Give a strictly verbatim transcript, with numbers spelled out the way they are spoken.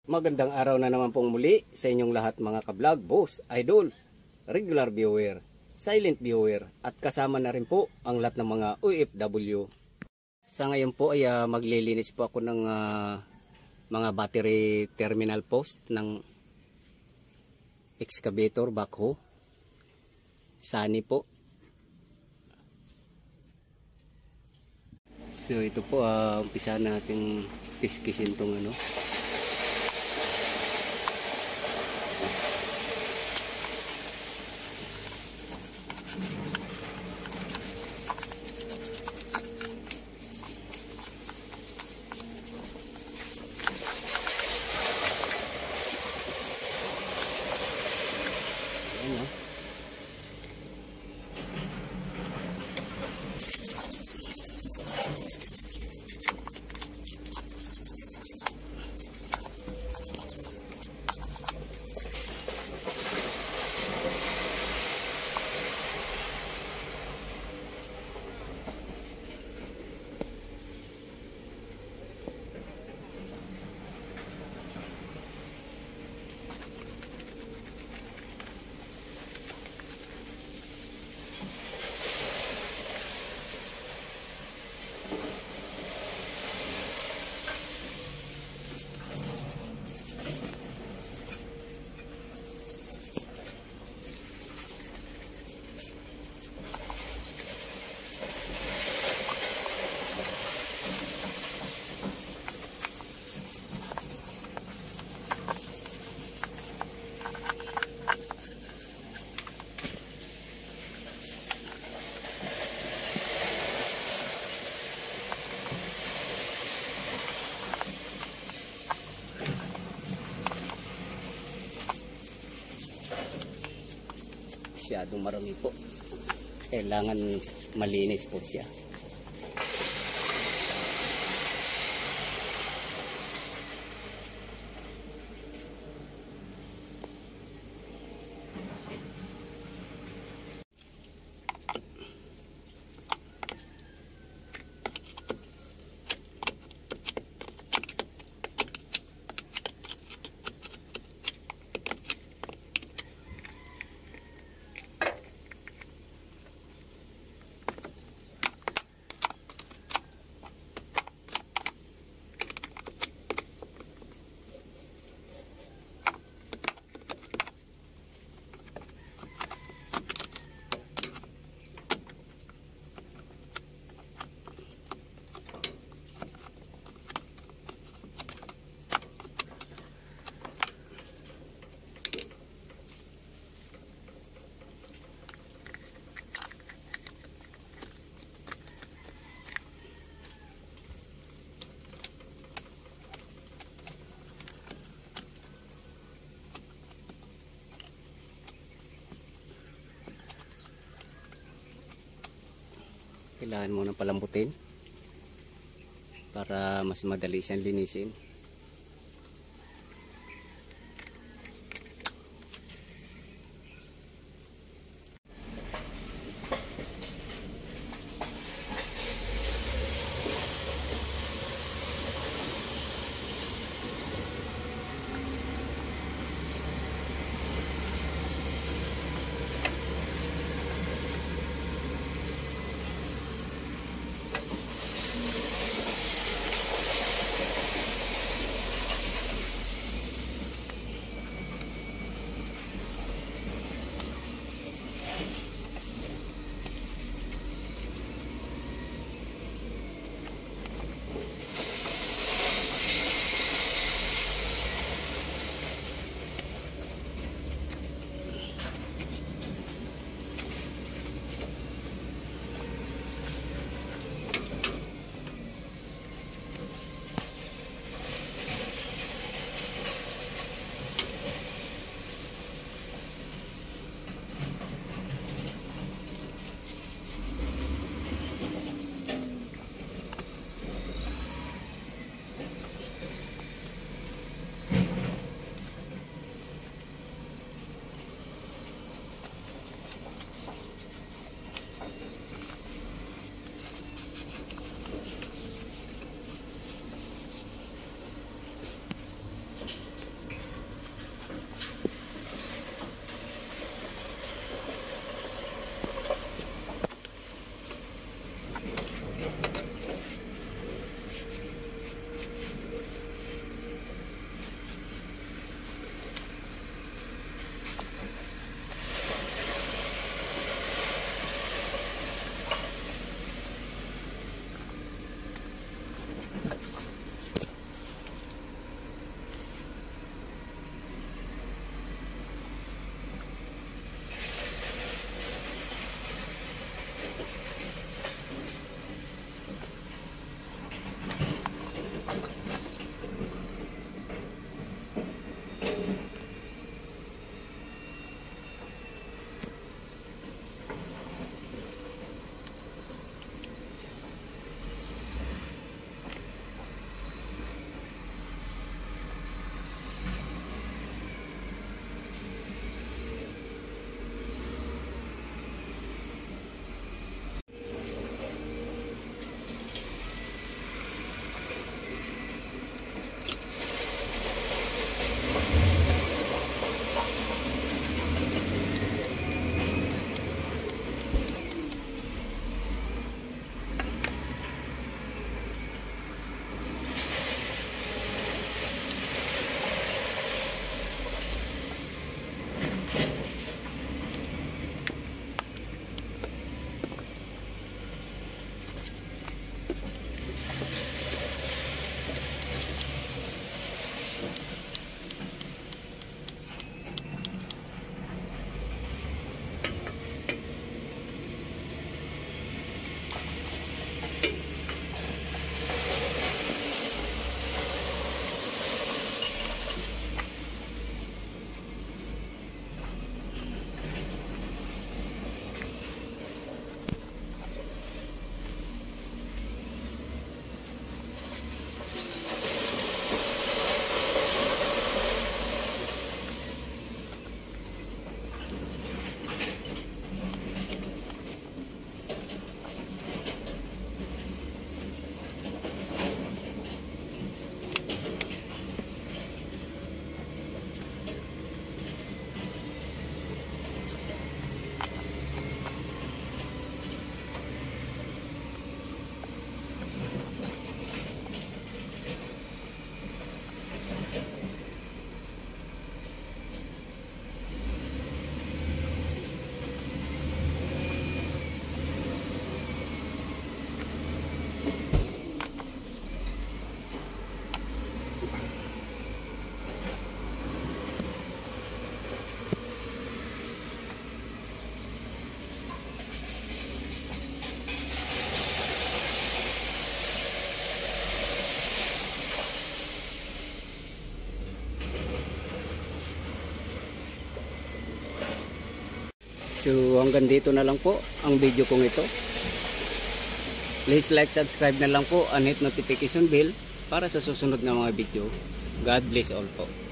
Magandang araw na naman pong muli sa inyong lahat mga ka-vlog, boss, idol, regular viewer, silent viewer at kasama na rin po ang lahat ng mga O F W. Sa ngayon po ay uh, maglilinis po ako ng uh, mga battery terminal post ng excavator backhoe. Sani po. So ito po, uh, umpisa natin kiskisin tong ano. Masyadong marami po, kailangan malinis po siya. Kailangan mo nang palambutin para mas madali siyang linisin. So hanggang dito na lang po ang video kong ito. Please like, subscribe na lang po and hit notification bell para sa susunod na mga video. God bless all po.